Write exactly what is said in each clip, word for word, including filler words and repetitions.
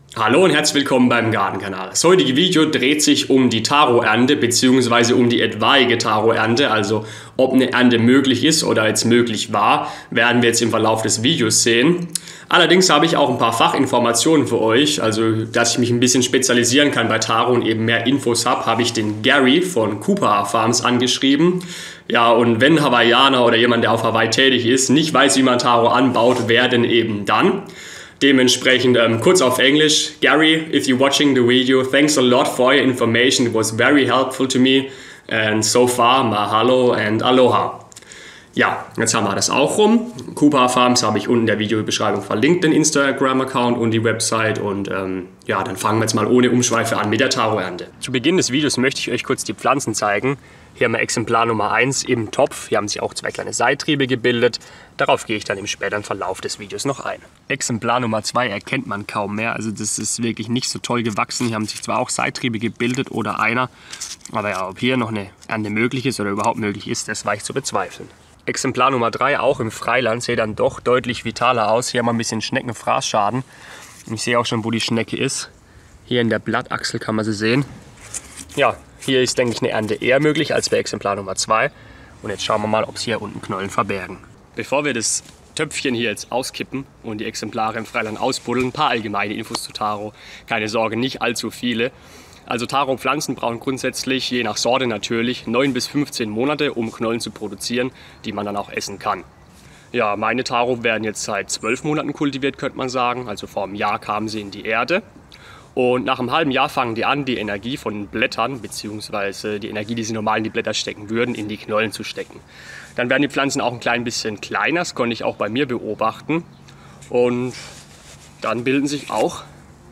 Hallo und herzlich willkommen beim Gartenkanal. Das heutige Video dreht sich um die Taro-Ernte bzw. um die etwaige Taro-Ernte, also ob eine Ernte möglich ist oder jetzt möglich war, werden wir jetzt im Verlauf des Videos sehen. Allerdings habe ich auch ein paar Fachinformationen für euch, also dass ich mich ein bisschen spezialisieren kann bei Taro und eben mehr Infos habe, habe ich den Gary von Cooper Farms angeschrieben. Ja, und wenn Hawaiianer oder jemand, der auf Hawaii tätig ist, nicht weiß, wie man Taro anbaut, wer denn eben dann? Dementsprechend ähm, kurz auf Englisch. Gary, if you're watching the video, thanks a lot for your information. It was very helpful to me. And so far, mahalo and aloha. Ja, jetzt haben wir das auch rum. Cooper Farms habe ich unten in der Videobeschreibung verlinkt, den Instagram-Account und die Website. Und ähm, ja, dann fangen wir jetzt mal ohne Umschweife an mit der Taro-Ernte. Zu Beginn des Videos möchte ich euch kurz die Pflanzen zeigen. Hier haben wir Exemplar Nummer eins im Topf. Hier haben sich auch zwei kleine Seittriebe gebildet. Darauf gehe ich dann im späteren Verlauf des Videos noch ein. Exemplar Nummer zwei erkennt man kaum mehr. Also das ist wirklich nicht so toll gewachsen. Hier haben sich zwar auch Seittriebe gebildet oder einer. Aber ja, ob hier noch eine Ernte möglich ist oder überhaupt möglich ist, das war ich zu bezweifeln. Exemplar Nummer drei, auch im Freiland, sieht dann doch deutlich vitaler aus. Hier haben wir ein bisschen Schneckenfraßschaden. Ich sehe auch schon, wo die Schnecke ist. Hier in der Blattachsel kann man sie sehen. Ja, hier ist, denke ich, eine Ernte eher möglich als bei Exemplar Nummer zwei. Und jetzt schauen wir mal, ob es hier unten Knollen verbergen. Bevor wir das Töpfchen hier jetzt auskippen und die Exemplare im Freiland ausbuddeln, ein paar allgemeine Infos zu Taro. Keine Sorge, nicht allzu viele. Also Taro-Pflanzen brauchen grundsätzlich, je nach Sorte natürlich, neun bis fünfzehn Monate, um Knollen zu produzieren, die man dann auch essen kann. Ja, meine Taro werden jetzt seit zwölf Monaten kultiviert, könnte man sagen. Also vor einem Jahr kamen sie in die Erde. Und nach einem halben Jahr fangen die an, die Energie von den Blättern, beziehungsweise die Energie, die sie normal in die Blätter stecken würden, in die Knollen zu stecken. Dann werden die Pflanzen auch ein klein bisschen kleiner, das konnte ich auch bei mir beobachten. Und dann bilden sich auch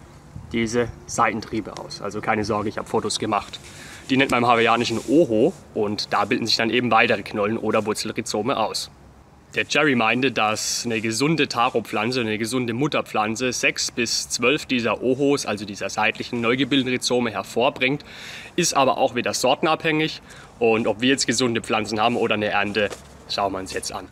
diese Seitentriebe aus. Also keine Sorge, ich habe Fotos gemacht. Die nennt man im hawaiianischen Oho und da bilden sich dann eben weitere Knollen oder Wurzelrhizome aus. Der Jerry meinte, dass eine gesunde Taro-Pflanze, eine gesunde Mutterpflanze, sechs bis zwölf dieser Ohos, also dieser seitlichen neu gebildeten Rhizome, hervorbringt, ist aber auch wieder sortenabhängig. Und ob wir jetzt gesunde Pflanzen haben oder eine Ernte, schauen wir uns jetzt an.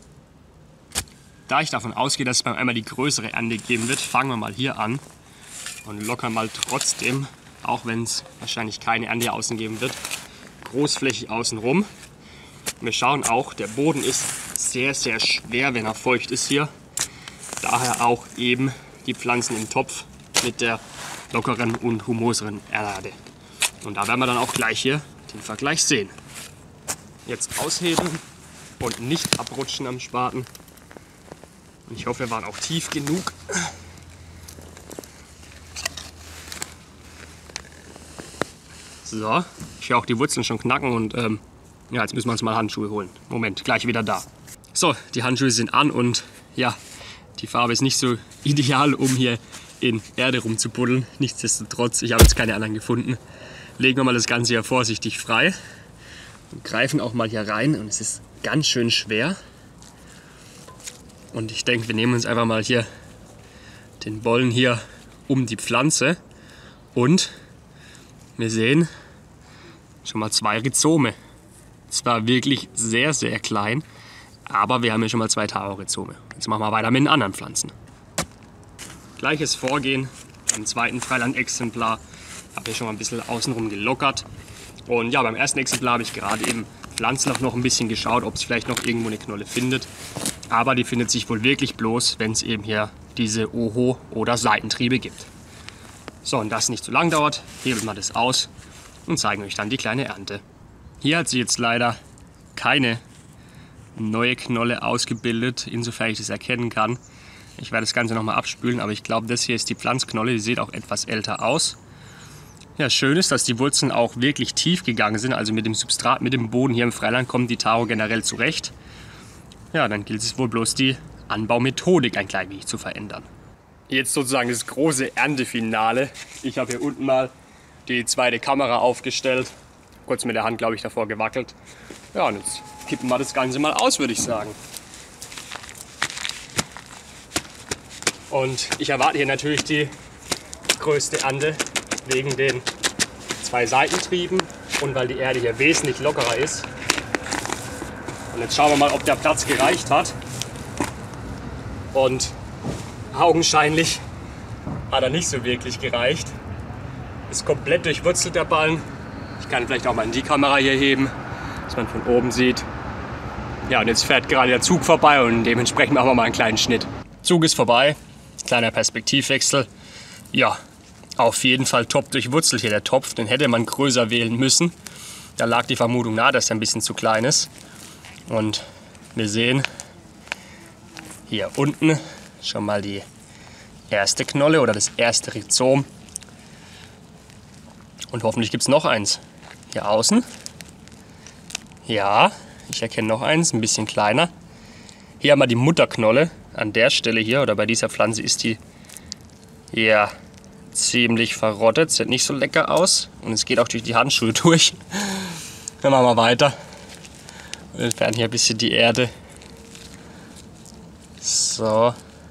Da ich davon ausgehe, dass es beim einmal die größere Ernte geben wird, fangen wir mal hier an und lockern mal trotzdem, auch wenn es wahrscheinlich keine Ernte außen geben wird, großflächig außen rum. Wir schauen auch, der Boden ist sehr, sehr schwer, wenn er feucht ist hier. Daher auch eben die Pflanzen im Topf mit der lockeren und humoseren Erde. Und da werden wir dann auch gleich hier den Vergleich sehen. Jetzt aushebeln und nicht abrutschen am Spaten. Und ich hoffe, wir waren auch tief genug. So, ich höre auch die Wurzeln schon knacken und ähm, ja, jetzt müssen wir uns mal Handschuhe holen. Moment, gleich wieder da. So, die Handschuhe sind an und ja, die Farbe ist nicht so ideal, um hier in Erde rumzubuddeln. Nichtsdestotrotz, ich habe jetzt keine anderen gefunden. Legen wir mal das Ganze hier vorsichtig frei und greifen auch mal hier rein und es ist ganz schön schwer. Und ich denke, wir nehmen uns einfach mal hier den Bollen hier um die Pflanze und wir sehen schon mal zwei Rhizome. Zwar wirklich sehr, sehr klein, aber wir haben hier schon mal zwei Taro-Rhizome. Jetzt machen wir weiter mit den anderen Pflanzen. Gleiches Vorgehen beim zweiten Freiland-Exemplar. Habe hier schon mal ein bisschen außenrum gelockert. Und ja, beim ersten Exemplar habe ich gerade eben pflanzlich noch ein bisschen geschaut, ob es vielleicht noch irgendwo eine Knolle findet. Aber die findet sich wohl wirklich bloß, wenn es eben hier diese Oho- oder Seitentriebe gibt. So, und das nicht zu lang dauert, hebeln wir das aus und zeigen euch dann die kleine Ernte. Hier hat sie jetzt leider keine neue Knolle ausgebildet, insofern ich das erkennen kann. Ich werde das Ganze nochmal abspülen, aber ich glaube, das hier ist die Pflanzknolle, die sieht auch etwas älter aus. Ja, schön ist, dass die Wurzeln auch wirklich tief gegangen sind, also mit dem Substrat, mit dem Boden hier im Freiland kommt die Taro generell zurecht. Ja, dann gilt es wohl bloß die Anbaumethodik ein klein wenig zu verändern. Jetzt sozusagen das große Erntefinale. Ich habe hier unten mal die zweite Kamera aufgestellt. Kurz mit der Hand, glaube ich, davor gewackelt. Ja, und jetzt kippen wir das Ganze mal aus, würde ich sagen. Und ich erwarte hier natürlich die größte Ernte wegen den zwei Seitentrieben und weil die Erde hier wesentlich lockerer ist. Und jetzt schauen wir mal, ob der Platz gereicht hat. Und augenscheinlich hat er nicht so wirklich gereicht. Ist komplett durchwurzelt der Ballen. Ich kann vielleicht auch mal in die Kamera hier heben, dass man von oben sieht. Ja, und jetzt fährt gerade der Zug vorbei und dementsprechend machen wir mal einen kleinen Schnitt. Zug ist vorbei, kleiner Perspektivwechsel. Ja, auf jeden Fall top durchwurzelt hier der Topf, den hätte man größer wählen müssen. Da lag die Vermutung nahe, dass er ein bisschen zu klein ist. Und wir sehen hier unten schon mal die erste Knolle oder das erste Rhizom. Und hoffentlich gibt es noch eins. Hier außen. Ja, ich erkenne noch eins, ein bisschen kleiner. Hier haben wir die Mutterknolle. An der Stelle hier oder bei dieser Pflanze ist die ja ziemlich verrottet. Sieht nicht so lecker aus. Und es geht auch durch die Handschuhe durch. Dann machen wir weiter. Wir entfernen hier ein bisschen die Erde. So.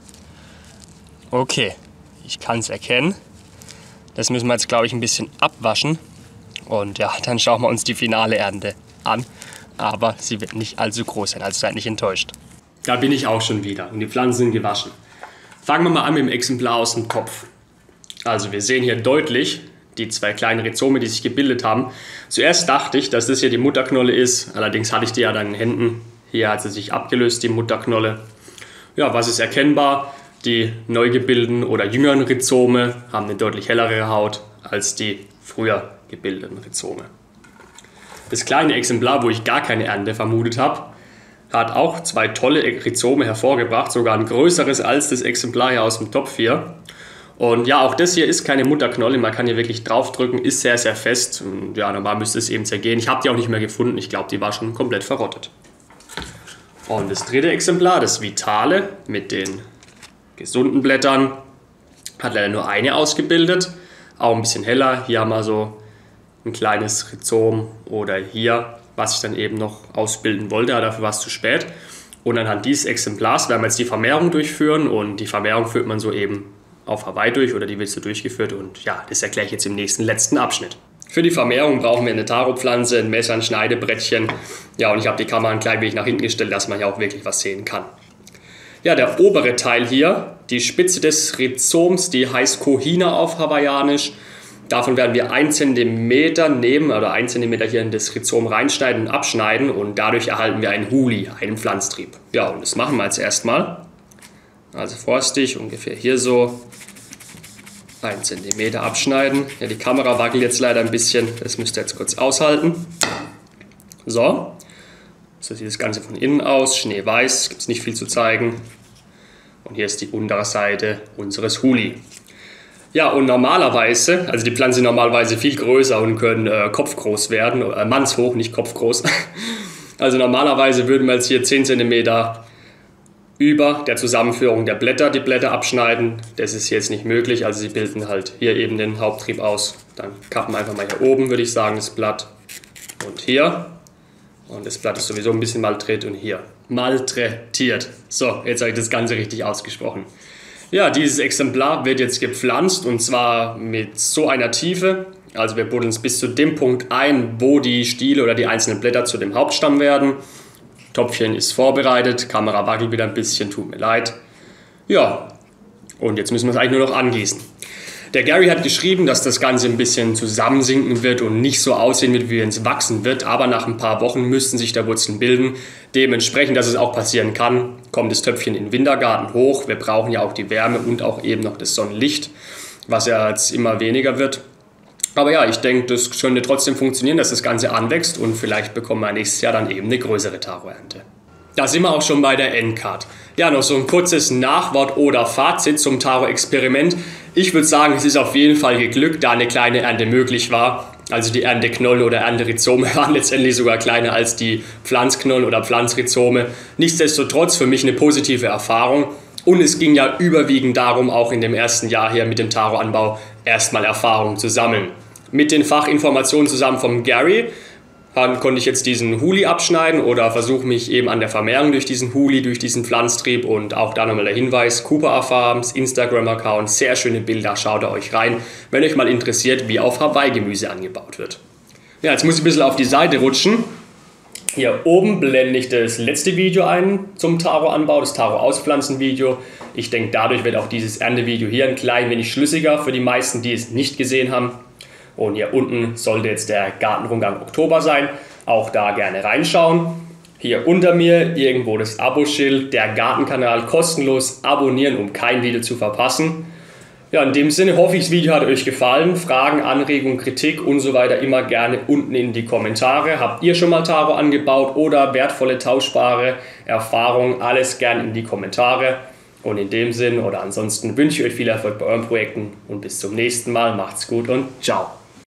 Okay, ich kann es erkennen. Das müssen wir jetzt, glaube ich, ein bisschen abwaschen. Und ja, dann schauen wir uns die finale Ernte an. Aber sie wird nicht allzu groß sein, also seid nicht enttäuscht. Da bin ich auch schon wieder und die Pflanzen sind gewaschen. Fangen wir mal an mit dem Exemplar aus dem Topf. Also wir sehen hier deutlich die zwei kleinen Rhizome, die sich gebildet haben. Zuerst dachte ich, dass das hier die Mutterknolle ist. Allerdings hatte ich die ja dann in den Händen. Hier hat sie sich abgelöst, die Mutterknolle. Ja, was ist erkennbar? Die neu gebildeten oder jüngeren Rhizome haben eine deutlich hellere Haut als die früher gebildeten Rhizome. Das kleine Exemplar, wo ich gar keine Ernte vermutet habe, hat auch zwei tolle Rhizome hervorgebracht, sogar ein größeres als das Exemplar hier aus dem Topf hier. Und ja, auch das hier ist keine Mutterknolle, man kann hier wirklich draufdrücken, ist sehr, sehr fest. Und ja, normal müsste es eben zergehen. Ich habe die auch nicht mehr gefunden, ich glaube, die war schon komplett verrottet. Und das dritte Exemplar, das Vitale mit den gesunden Blättern, hat leider nur eine ausgebildet, auch ein bisschen heller. Hier haben wir so ein kleines Rhizom oder hier, was ich dann eben noch ausbilden wollte, aber dafür war es zu spät. Und anhand dieses Exemplars werden wir jetzt die Vermehrung durchführen und die Vermehrung führt man so eben auf Hawaii durch oder die wird so durchgeführt und ja, das erkläre ich jetzt im nächsten, letzten Abschnitt. Für die Vermehrung brauchen wir eine Taro-Pflanze, ein Messer, ein Schneidebrettchen. Ja, und ich habe die Kamera ein klein wenig nach hinten gestellt, dass man ja auch wirklich was sehen kann. Ja, der obere Teil hier, die Spitze des Rhizoms, die heißt Kohina auf Hawaiianisch. Davon werden wir einen Zentimeter nehmen oder einen Zentimeter hier in das Rhizom reinschneiden und abschneiden und dadurch erhalten wir einen Huli, einen Pflanztrieb. Ja, und das machen wir jetzt erstmal. Also vorsichtig, ungefähr hier so einen Zentimeter abschneiden. Ja, die Kamera wackelt jetzt leider ein bisschen, das müsst ihr jetzt kurz aushalten. So, so sieht das Ganze von innen aus, schneeweiß, gibt es nicht viel zu zeigen. Und hier ist die untere Seite unseres Huli. Ja, und normalerweise, also die Pflanzen sind normalerweise viel größer und können äh, kopfgroß werden, äh, mannshoch, nicht kopfgroß. Also normalerweise würden wir jetzt hier zehn Zentimeter über der Zusammenführung der Blätter die Blätter abschneiden. Das ist jetzt nicht möglich, also sie bilden halt hier eben den Haupttrieb aus. Dann kappen wir einfach mal hier oben, würde ich sagen, das Blatt und hier. Und das Blatt ist sowieso ein bisschen malträtiert und hier. Malträtiert. So, jetzt habe ich das Ganze richtig ausgesprochen. Ja, dieses Exemplar wird jetzt gepflanzt und zwar mit so einer Tiefe. Also wir buddeln es bis zu dem Punkt ein, wo die Stiele oder die einzelnen Blätter zu dem Hauptstamm werden. Topfchen ist vorbereitet, Kamera wackelt wieder ein bisschen, tut mir leid. Ja, und jetzt müssen wir es eigentlich nur noch angießen. Der Gary hat geschrieben, dass das Ganze ein bisschen zusammensinken wird und nicht so aussehen wird, wie es wachsen wird. Aber nach ein paar Wochen müssten sich da Wurzeln bilden. Dementsprechend, dass es auch passieren kann, kommt das Töpfchen in den Wintergarten hoch. Wir brauchen ja auch die Wärme und auch eben noch das Sonnenlicht, was ja jetzt immer weniger wird. Aber ja, ich denke, das könnte trotzdem funktionieren, dass das Ganze anwächst und vielleicht bekommen wir nächstes Jahr dann eben eine größere Taro-Ernte. Da sind wir auch schon bei der Endcard. Ja, noch so ein kurzes Nachwort oder Fazit zum Taro-Experiment. Ich würde sagen, es ist auf jeden Fall geglückt, da eine kleine Ernte möglich war. Also die Ernteknolle oder Ernterhizome waren letztendlich sogar kleiner als die Pflanzknollen oder Pflanzrhizome. Nichtsdestotrotz für mich eine positive Erfahrung. Und es ging ja überwiegend darum, auch in dem ersten Jahr hier mit dem Taro-Anbau erstmal Erfahrung zu sammeln. Mit den Fachinformationen zusammen vom Gary konnte ich jetzt diesen Huli abschneiden oder versuche mich eben an der Vermehrung durch diesen Huli, durch diesen Pflanztrieb. Und auch da nochmal der Hinweis, Cooper Farms, Instagram-Account, sehr schöne Bilder, schaut da euch rein, wenn euch mal interessiert, wie auf Hawaii Gemüse angebaut wird. Ja, jetzt muss ich ein bisschen auf die Seite rutschen Hier oben blende ich das letzte Video ein zum Taro-Anbau, das Taro-Auspflanzen-Video. Ich denke, dadurch wird auch dieses Erntevideo hier ein klein wenig schlüssiger für die meisten, die es nicht gesehen haben. Und hier unten sollte jetzt der Gartenrundgang Oktober sein. Auch da gerne reinschauen. Hier unter mir irgendwo das Abo-Schild, der Gartenkanal kostenlos abonnieren, um kein Video zu verpassen. Ja, in dem Sinne hoffe ich, das Video hat euch gefallen. Fragen, Anregungen, Kritik und so weiter immer gerne unten in die Kommentare. Habt ihr schon mal Taro angebaut oder wertvolle tauschbare Erfahrungen? Alles gerne in die Kommentare. Und in dem Sinne oder ansonsten wünsche ich euch viel Erfolg bei euren Projekten und bis zum nächsten Mal. Macht's gut und ciao.